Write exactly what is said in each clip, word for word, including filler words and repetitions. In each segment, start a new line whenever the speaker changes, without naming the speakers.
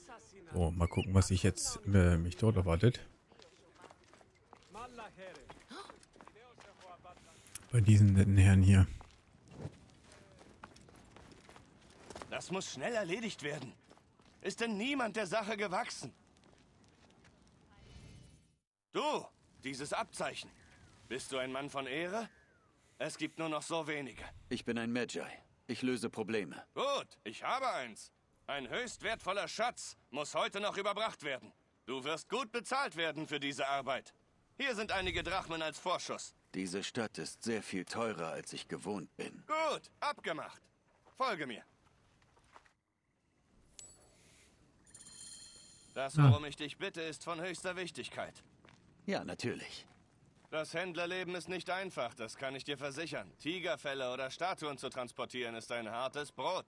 So, mal gucken, was sich jetzt äh, mich dort erwartet. Bei diesen netten Herren hier.
Das muss schnell erledigt werden. Ist denn niemand der Sache gewachsen? Du, dieses Abzeichen. Bist du ein Mann von Ehre? Es gibt nur noch so wenige.
Ich bin ein Magi. Ich löse Probleme.
Gut, ich habe eins. Ein höchst wertvoller Schatz muss heute noch überbracht werden. Du wirst gut bezahlt werden für diese Arbeit. Hier sind einige Drachmen als Vorschuss.
Diese Stadt ist sehr viel teurer, als ich gewohnt bin.
Gut, abgemacht. Folge mir. Das, worum ich dich bitte, ist von höchster Wichtigkeit.
Ja, natürlich.
Das Händlerleben ist nicht einfach, das kann ich dir versichern. Tigerfelle oder Statuen zu transportieren ist ein hartes Brot.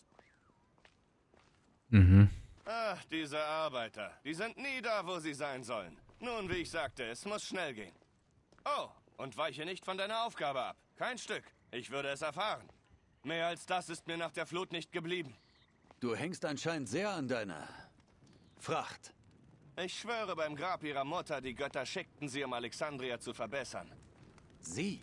Mhm.
Ach, diese Arbeiter. Die sind nie da, wo sie sein sollen. Nun, wie ich sagte, es muss schnell gehen. Oh, und weiche nicht von deiner Aufgabe ab. Kein Stück. Ich würde es erfahren. Mehr als das ist mir nach der Flut nicht geblieben.
Du hängst anscheinend sehr an deiner Fracht.
Ich schwöre beim Grab ihrer Mutter, die Götter schickten sie, um Alexandria zu verbessern.
Sie?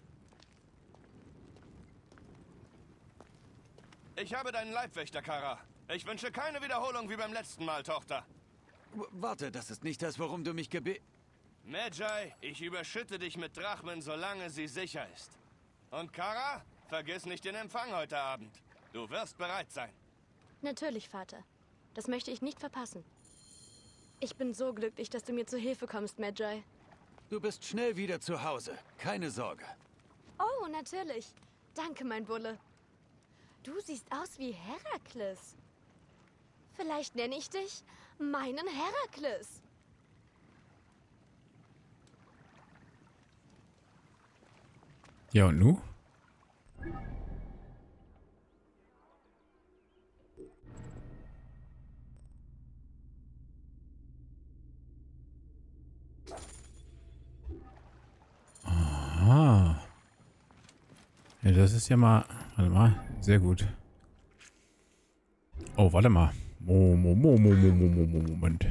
Ich habe deinen Leibwächter, Kara. Ich wünsche keine Wiederholung wie beim letzten Mal, Tochter.
W- Warte, das ist nicht das, worum du mich gebe...
Magi, ich überschütte dich mit Drachmen, solange sie sicher ist. Und Kara, vergiss nicht den Empfang heute Abend. Du wirst bereit sein.
Natürlich, Vater. Das möchte ich nicht verpassen. Ich bin so glücklich, dass du mir zu Hilfe kommst, Magi.
Du bist schnell wieder zu Hause. Keine Sorge.
Oh, natürlich. Danke, mein Bulle. Du siehst aus wie Herakles. Vielleicht nenne ich dich meinen Herakles.
Ja, und nu? Aha. Ja, das ist ja mal... Warte mal. Sehr gut. Oh, warte mal. Mo, mo, mo, mo, mo, mo, mo, mo, Moment.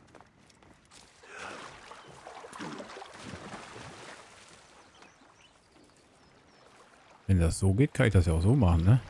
Wenn das so geht, kann ich das ja auch so machen, ne?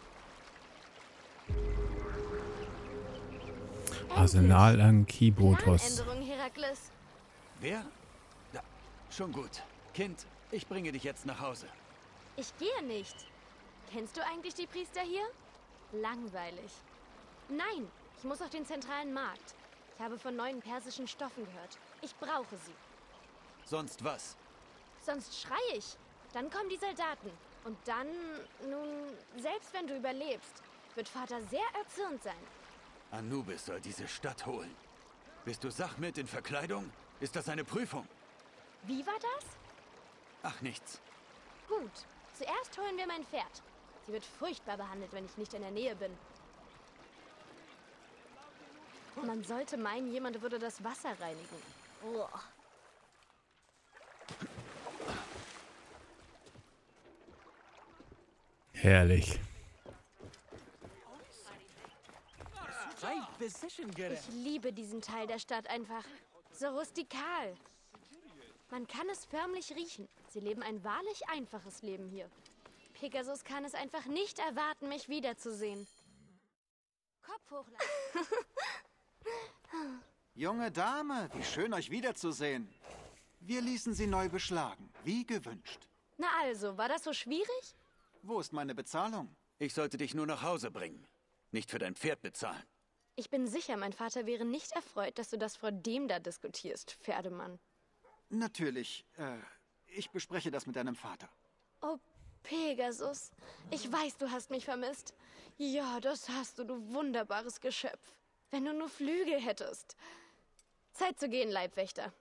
Arsenal an Kibotos.
Planänderung, Herakles.
Wer? Da. Schon gut. Kind, ich bringe dich jetzt nach Hause.
Ich gehe nicht. Kennst du eigentlich die Priester hier? Langweilig. Nein, ich muss auf den zentralen Markt. Ich habe von neuen persischen Stoffen gehört. Ich brauche sie.
Sonst was?
Sonst schreie ich. Dann kommen die Soldaten. Und dann, nun, selbst wenn du überlebst, wird Vater sehr erzürnt sein.
Anubis soll diese Stadt holen. Bist du Sachmet in Verkleidung? Ist das eine Prüfung?
Wie war das?
Ach, nichts.
Gut. Zuerst holen wir mein Pferd. Sie wird furchtbar behandelt, wenn ich nicht in der Nähe bin. Man sollte meinen, jemand würde das Wasser reinigen. Oh.
Herrlich.
Ich liebe diesen Teil der Stadt einfach. So rustikal. Man kann es förmlich riechen. Sie leben ein wahrlich einfaches Leben hier. Pegasus kann es einfach nicht erwarten, mich wiederzusehen. Kopf hochlassen.
Junge Dame, wie schön euch wiederzusehen. Wir ließen sie neu beschlagen, wie gewünscht.
Na also, war das so schwierig?
Wo ist meine Bezahlung?
Ich sollte dich nur nach Hause bringen. Nicht für dein Pferd bezahlen.
Ich bin sicher, mein Vater wäre nicht erfreut, dass du das vor dem da diskutierst, Pferdemann.
Natürlich. Äh, ich bespreche das mit deinem Vater.
Oh, Pegasus. Ich weiß, du hast mich vermisst. Ja, das hast du, du wunderbares Geschöpf. Wenn du nur Flügel hättest. Zeit zu gehen, Leibwächter.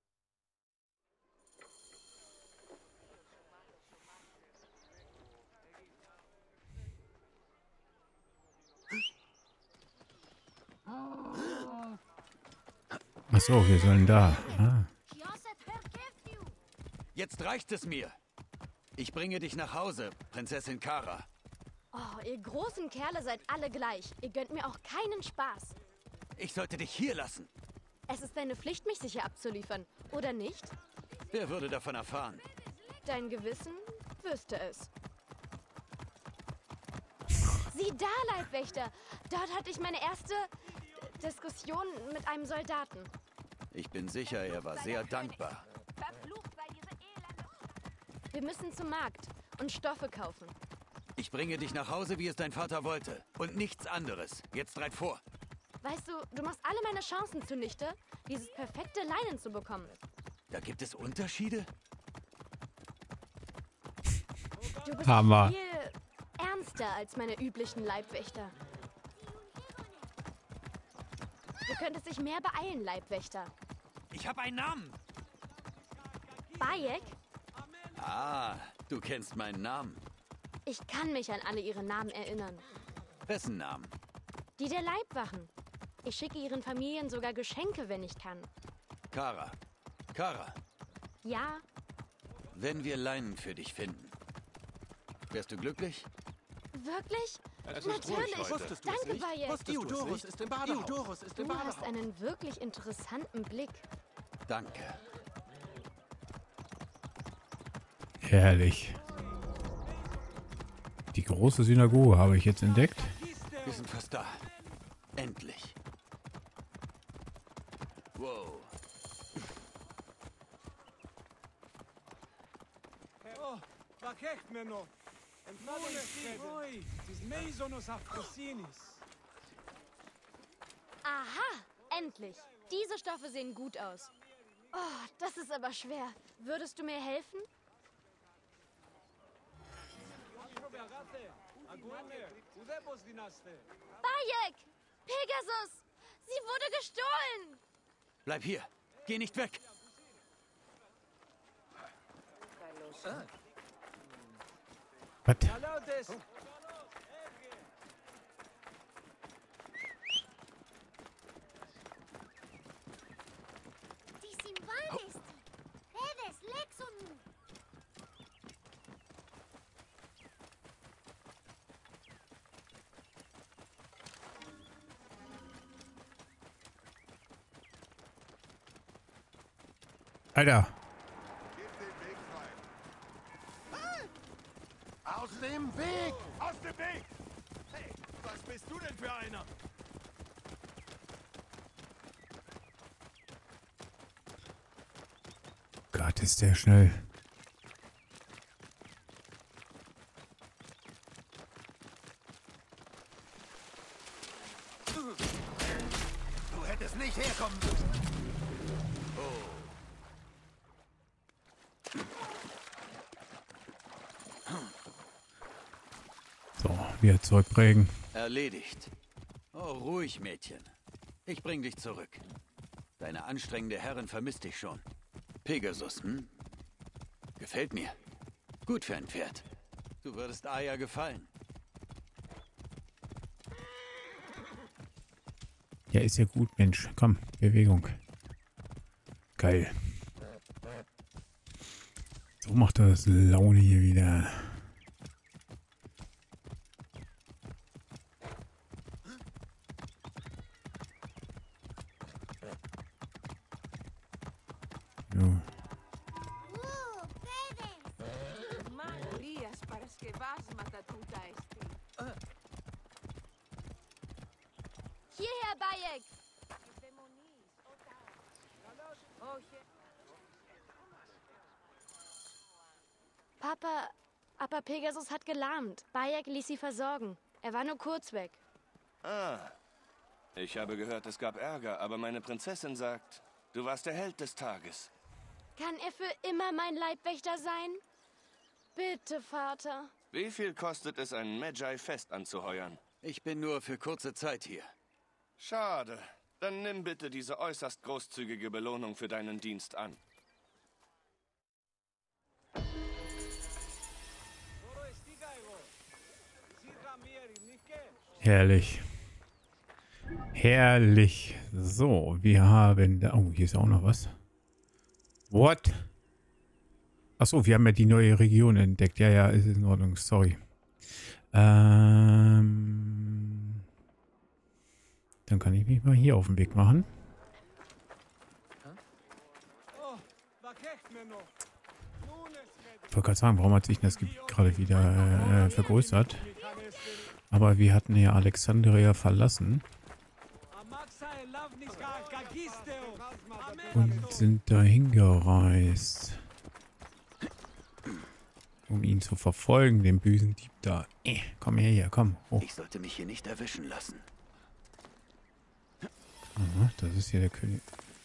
Achso, wir sollen da. Ah.
Jetzt reicht es mir. Ich bringe dich nach Hause, Prinzessin Kara.
Oh, ihr großen Kerle seid alle gleich. Ihr gönnt mir auch keinen Spaß.
Ich sollte dich hier lassen.
Es ist deine Pflicht, mich sicher abzuliefern, oder nicht?
Wer würde davon erfahren?
Dein Gewissen wüsste es. Sieh da, Leibwächter! Dort hatte ich meine erste Diskussion mit einem Soldaten.
Ich bin sicher, er war sehr dankbar.
Wir müssen zum Markt und Stoffe kaufen.
Ich bringe dich nach Hause, wie es dein Vater wollte. Und nichts anderes. Jetzt reit vor.
Weißt du, du machst alle meine Chancen zunichte, dieses perfekte Leinen zu bekommen.
Da gibt es Unterschiede?
Du bist
Hammer.
viel ernster als meine üblichen Leibwächter. Du könntest dich mehr beeilen, Leibwächter.
Ich habe einen Namen.
Bayek?
Ah, du kennst meinen Namen.
Ich kann mich an alle ihre Namen erinnern.
Wessen Namen?
Die der Leibwachen. Ich schicke ihren Familien sogar Geschenke, wenn ich kann.
Kara. Kara,
Ja,
wenn wir Leinen für dich finden, wärst du glücklich?
wirklich?
Es ist ruhig
Natürlich.
heute.
Danke, Bayek.
Diodorus ist im Badehaus. Diodorus ist im
Du hast
Badehaus.
einen wirklich interessanten Blick.
Danke.
Herrlich. Die große Synagoge habe ich jetzt entdeckt.
Wir sind fast da. Endlich. Wow.
Oh, vakech meno. Oi, tis meisonos afrosinis.
Aha, endlich. Diese Stoffe sehen gut aus. Oh, das ist aber schwer. Würdest du mir helfen? Bayek! Pegasus! Sie wurde gestohlen!
Bleib hier. Geh nicht weg.
Was?
Alautes.
Alter.
Aus dem Weg! Aus dem Weg! Hey, was bist du denn für einer?
Gott, ist der schnell.
Du hättest nicht herkommen müssen.
So, wieder zurückprägen.
Erledigt. Oh, ruhig, Mädchen. Ich bring dich zurück. Deine anstrengende Herrin vermisst dich schon. Pegasus, hm? Gefällt mir. Gut für ein Pferd. Du würdest Aya gefallen.
Ja, ist ja gut, Mensch. Komm, Bewegung. Geil. So macht das Laune hier wieder. So.
Μαγρίας παρασκευάσματα τούτα εστί.
Hierher, Bayek!
Όχι.
Papa, aber Pegasus hat gelahmt. Bayek ließ sie versorgen. Er war nur kurz weg.
Ah, ich habe gehört, es gab Ärger, aber meine Prinzessin sagt, du warst der Held des Tages.
Kann er für immer mein Leibwächter sein? Bitte, Vater.
Wie viel kostet es, einen Magi fest anzuheuern?
Ich bin nur für kurze Zeit hier.
Schade. Dann nimm bitte diese äußerst großzügige Belohnung für deinen Dienst an.
Herrlich. Herrlich. So, wir haben da... Oh, hier ist auch noch was. What? Achso, wir haben ja die neue Region entdeckt. Ja, ja, ist in Ordnung. Sorry. Ähm... dann kann ich mich mal hier auf den Weg machen. Ich wollte gerade sagen, warum hat sich das Gebiet gerade wieder äh, vergrößert? Aber wir hatten ja Alexandria verlassen. Und sind dahin gereist. Um ihn zu verfolgen, den bösen Dieb da. Äh, komm her, hier, komm. Oh.
Ich sollte mich hier nicht erwischen lassen.
Aha, das ist hier der König.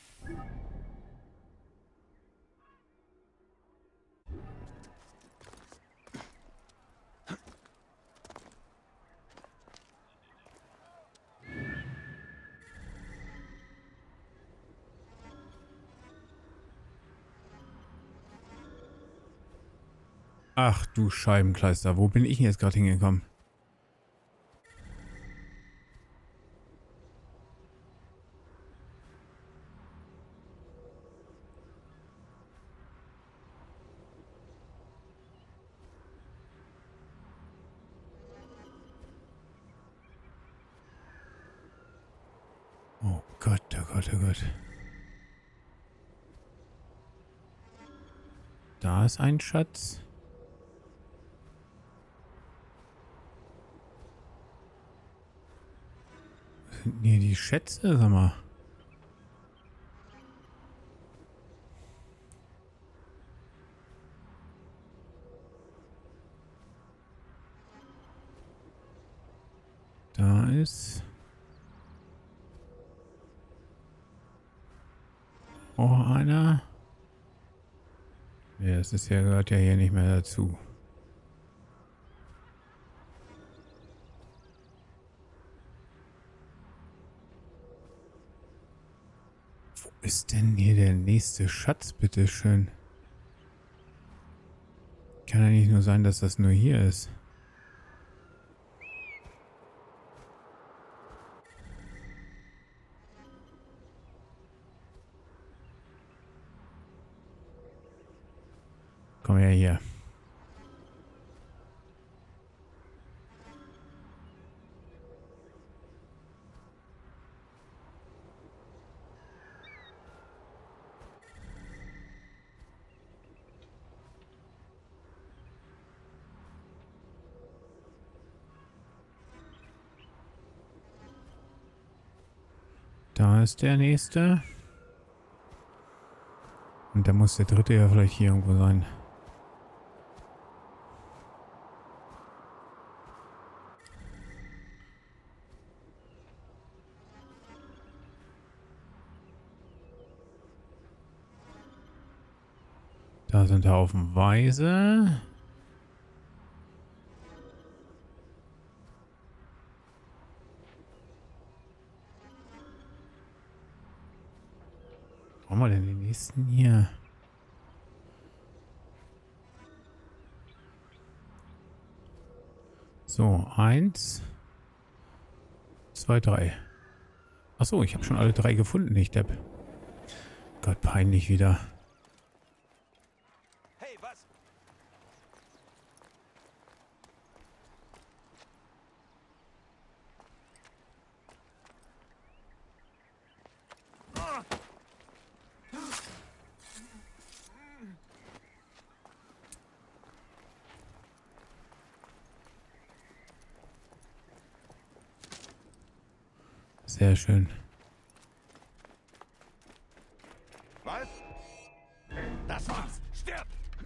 Ach du Scheibenkleister, wo bin ich denn jetzt gerade hingekommen? Oh Gott, oh Gott, oh Gott. Da ist ein Schatz. Was sind hier die Schätze, sag mal? Da ist auch einer. Ja, das ist ja, gehört ja hier nicht mehr dazu. Wo ist denn hier der nächste Schatz, bitteschön? Kann ja nicht nur sein, dass das nur hier ist. Komm her hier. Da ist der nächste. Und da muss der dritte ja vielleicht hier irgendwo sein. Da sind haufenweise. Wo haben wir denn den nächsten hier? So, eins, zwei, drei. Achso, ich habe schon alle drei gefunden, nicht Depp. Gott, peinlich wieder.
Hey, was?
Sehr schön.
Was? Das war's. Stirb!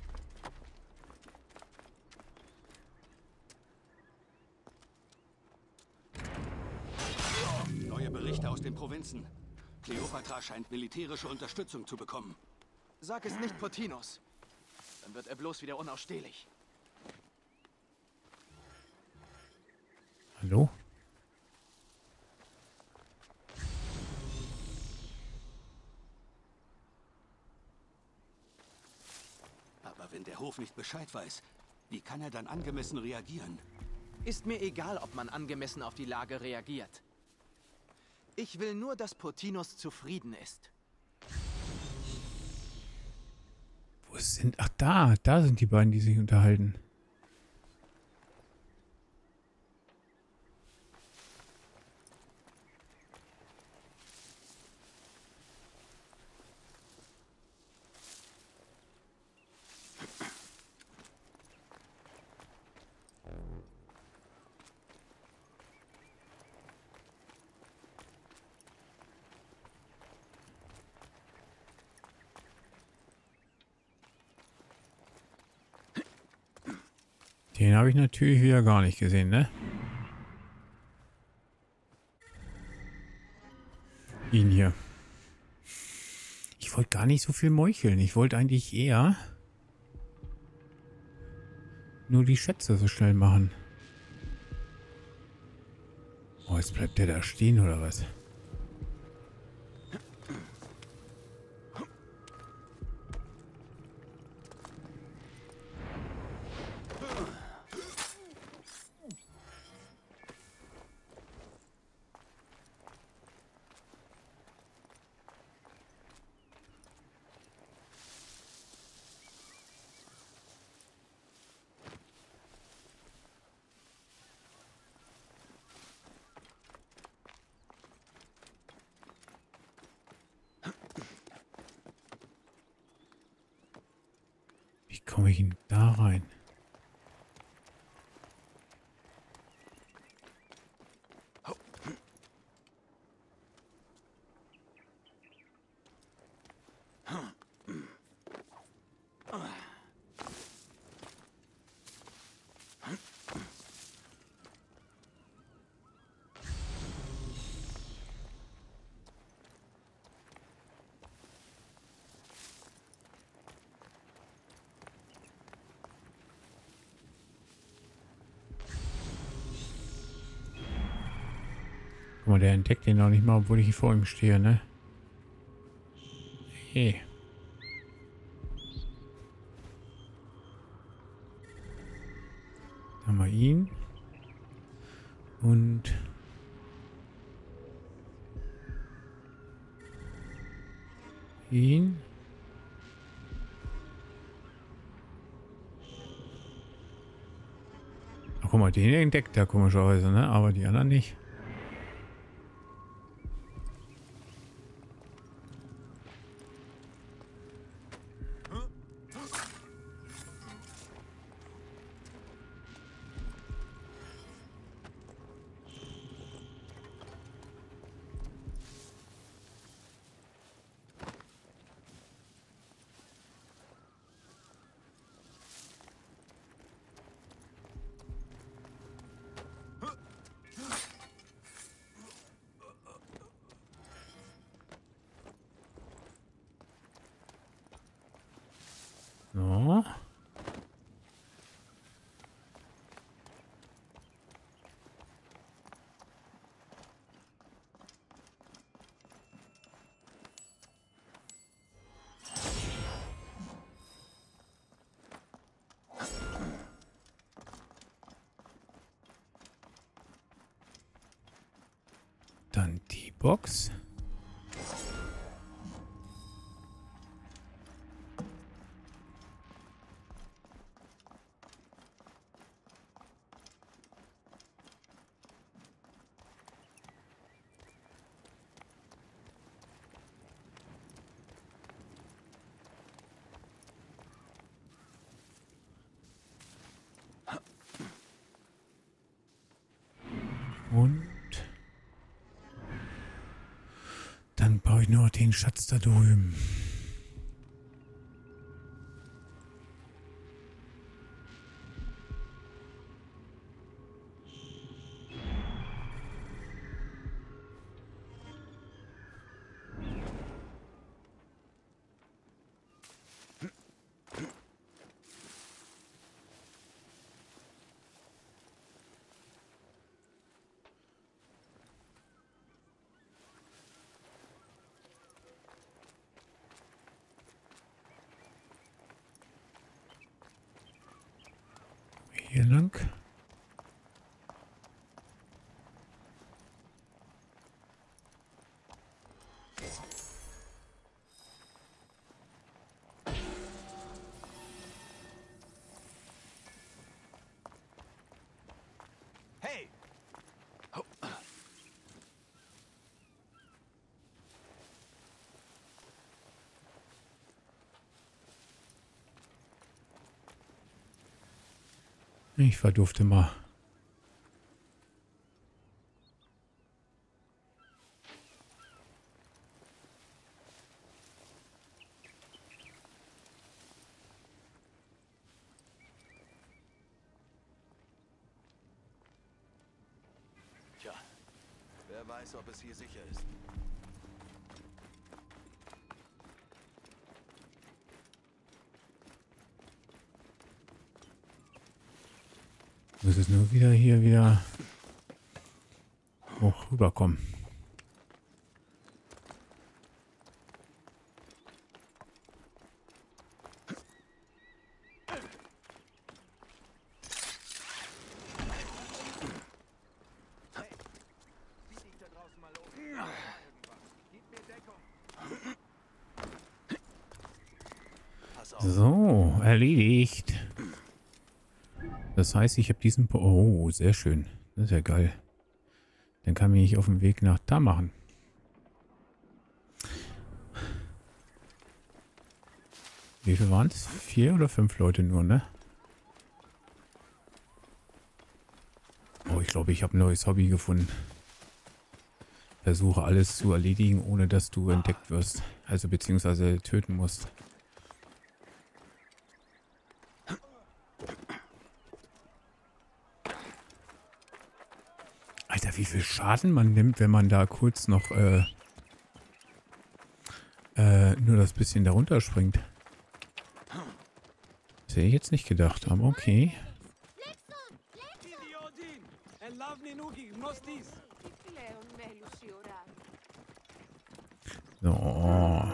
Neue Berichte aus den Provinzen. Kleopatra scheint militärische Unterstützung zu bekommen.
Sag es nicht Potinos. Dann wird er bloß wieder unausstehlich.
Hallo?
Aber wenn der Hof nicht Bescheid weiß, wie kann er dann angemessen reagieren?
Ist mir egal, ob man angemessen auf die Lage reagiert. Ich will nur, dass Potinos zufrieden ist.
Wo sind... Ach, da. Da sind die beiden, die sich unterhalten. Den habe ich natürlich wieder gar nicht gesehen, ne? Ihn hier. Ich wollte gar nicht so viel meucheln. Ich wollte eigentlich eher nur die Schätze so schnell machen. Oh, jetzt bleibt der da stehen, oder was? Wie komme ich denn da rein? Guck mal, der entdeckt den noch nicht mal, obwohl ich hier vor ihm stehe, ne? Hey. Dann haben wir ihn. Und ihn. Ach, guck mal, den entdeckt er komischerweise, ne? Aber die anderen nicht. So. Dann die Box. Und dann brauche ich nur den Schatz da drüben. Hier lang.
Hey!
Ich verdufte mal.
Wer weiß, ob es hier sicher ist.
Muss es nur wieder hier wieder hoch rüberkommen. So, erledigt. Das heißt, ich habe diesen... Po oh, sehr schön. Das ist ja geil. Dann kann ich mich auf den Weg nach da machen. Wie viel waren es? Vier oder fünf Leute nur, ne? Oh, ich glaube, ich habe ein neues Hobby gefunden. Versuche alles zu erledigen, ohne dass du entdeckt wirst. Also beziehungsweise töten musst. Alter, wie viel Schaden man nimmt, wenn man da kurz noch äh, äh, nur das bisschen darunter springt. Das hätte ich jetzt nicht gedacht, aber okay. So.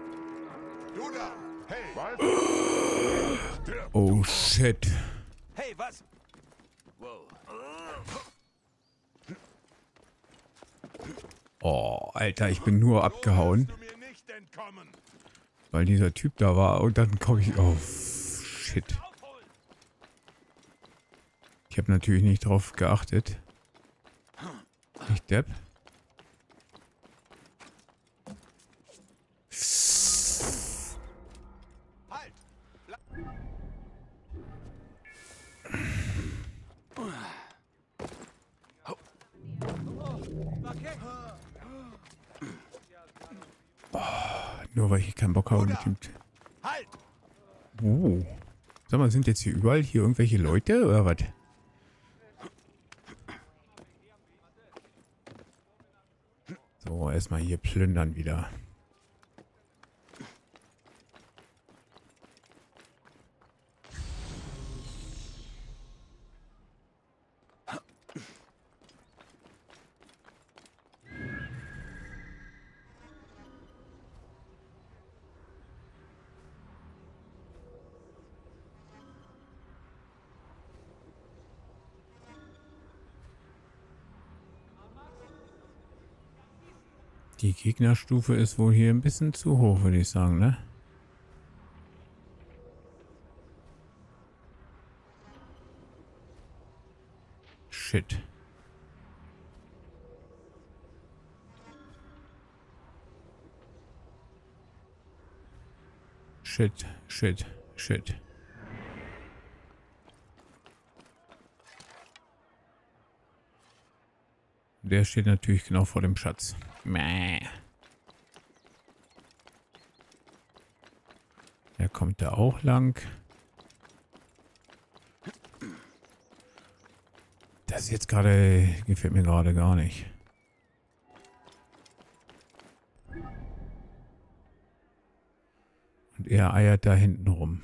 Oh shit.
Hey, was?
Oh, Alter, ich bin nur abgehauen. Weil dieser Typ da war und dann komme ich... Oh, shit. Ich habe natürlich nicht drauf geachtet. Nicht Depp. Nur weil ich keinen Bock habe mit dem... Oh. Sag mal, sind jetzt hier überall hier irgendwelche Leute oder was? So, erstmal hier plündern wieder. Die Gegnerstufe ist wohl hier ein bisschen zu hoch, würde ich sagen, ne? Shit. Shit, shit, shit. Der steht natürlich genau vor dem Schatz. Mäh. Der kommt da auch lang. Das jetzt gerade gefällt mir gerade gar nicht. Und er eiert da hinten rum.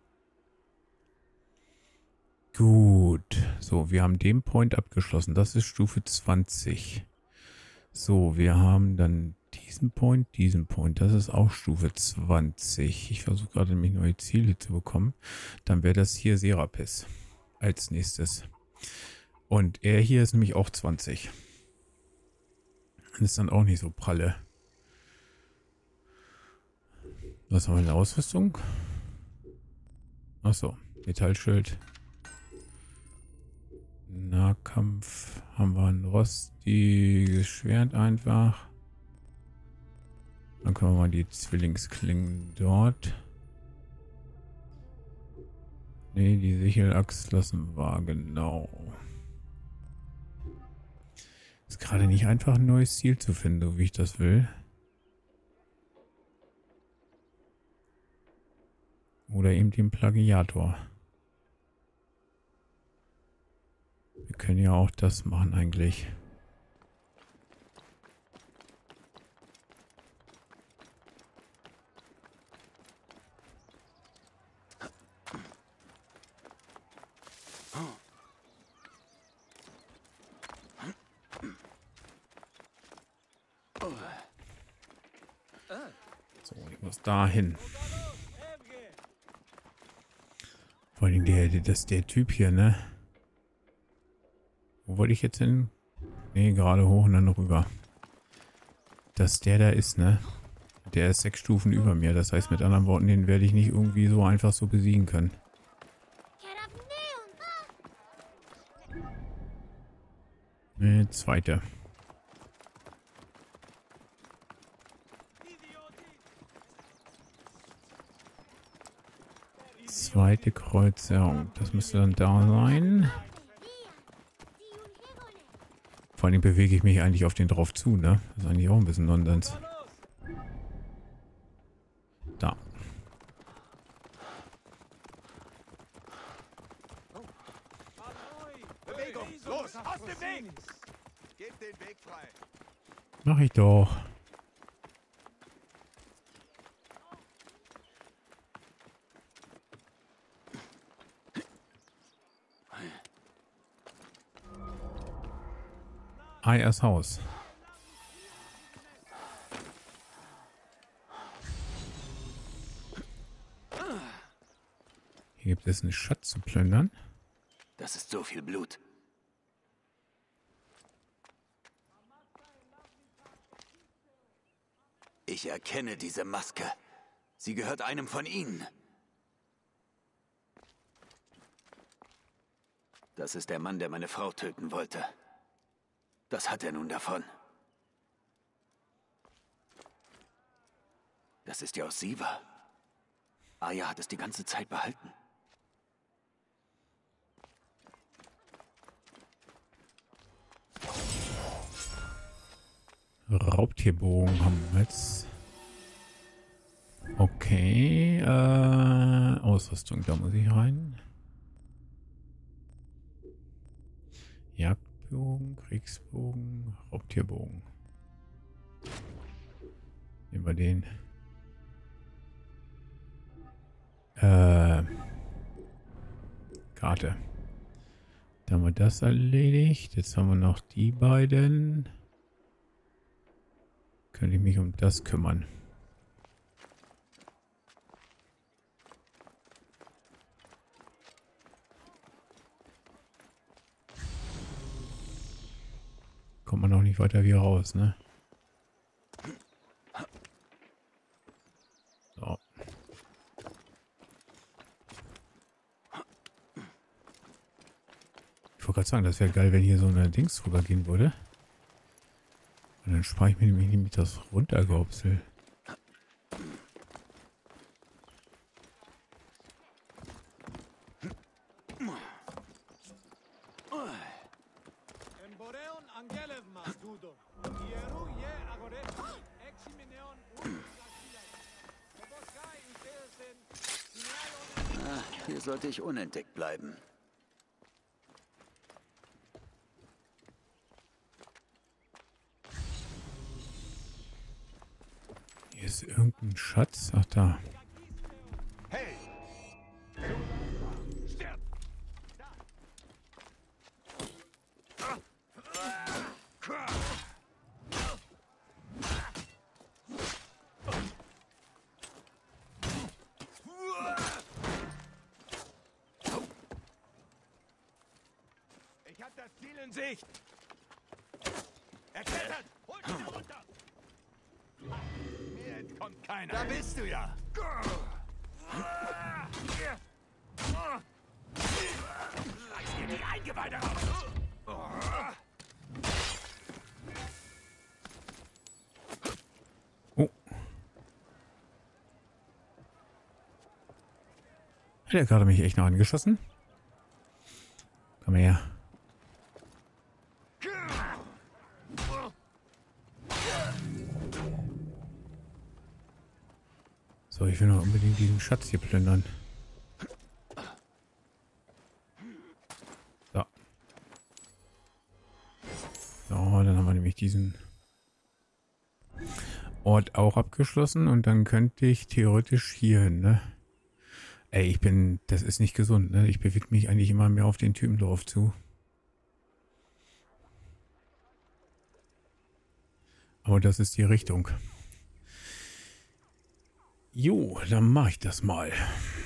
Gut. So, wir haben den Point abgeschlossen. Das ist Stufe zwanzig. So, wir haben dann diesen Point, diesen Point. Das ist auch Stufe zwanzig. Ich versuche gerade nämlich neue Ziele zu bekommen. Dann wäre das hier Serapis als nächstes. Und er hier ist nämlich auch zwanzig. Das ist dann auch nicht so pralle. Was haben wir in der Ausrüstung? Achso, Metallschild. Nahkampf haben wir ein rostiges Schwert einfach. Dann können wir mal die Zwillingsklingen dort. Ne, die Sichelachs lassen wir, genau. Ist gerade nicht einfach ein neues Ziel zu finden, so wie ich das will. Oder eben den Plagiator. Wir können ja auch das machen eigentlich. So, ich muss da hin. Vor allem der, der, das, der Typ hier, ne? Wo wollte ich jetzt hin? Ne, gerade hoch und dann rüber. Dass der da ist, ne? Der ist sechs Stufen über mir. Das heißt, mit anderen Worten, den werde ich nicht irgendwie so einfach so besiegen können. Ne, zweite. Zweite Kreuzerung. Das müsste dann da sein. Vor allem bewege ich mich eigentlich auf den drauf zu, ne? Das ist eigentlich auch ein bisschen Nonsens. Da.
Bewegung! Los! Aus dem Weg! Gebt den Weg frei!
Mach ich doch. Ayers Haus. Hier gibt es einen Schatz zu plündern.
Das ist so viel Blut. Ich erkenne diese Maske. Sie gehört einem von ihnen. Das ist der Mann, der meine Frau töten wollte. Das hat er nun davon. Das ist ja aus Siva. Aya hat es die ganze Zeit behalten.
Raubtierbogen haben wir jetzt. Okay, äh, Ausrüstung, da muss ich rein. Jagdbogen, Kriegsbogen, Raubtierbogen. Nehmen wir den. Äh, Karte. Da haben wir das erledigt. Jetzt haben wir noch die beiden. Könnte ich mich um das kümmern. Kommt man auch nicht weiter wie raus, ne? So. Ich wollte gerade sagen, das wäre geil, wenn hier so eine Dings drüber gehen würde. Und dann spare ich mir nämlich nämlich das Runtergehopsel.
Ah, hier sollte ich unentdeckt bleiben.
Hier ist irgendein Schatz. Ach, da.
Hey! Stirb! Ich hab das Ziel in Sicht! Er klettert! Holt ihn runter! Mir entkommt keiner! Da bist du ja! Reiß dir die Eingeweide raus!
Oh. Hat er gerade mich echt noch angeschossen? Komm her. So, ich will noch unbedingt diesen Schatz hier plündern. So. So, dann haben wir nämlich diesen Ort auch abgeschlossen und dann könnte ich theoretisch hier hin, ne? Ey, ich bin, das ist nicht gesund, ne? Ich bewege mich eigentlich immer mehr auf den Typen drauf zu. Aber das ist die Richtung. Jo, dann mache ich das mal.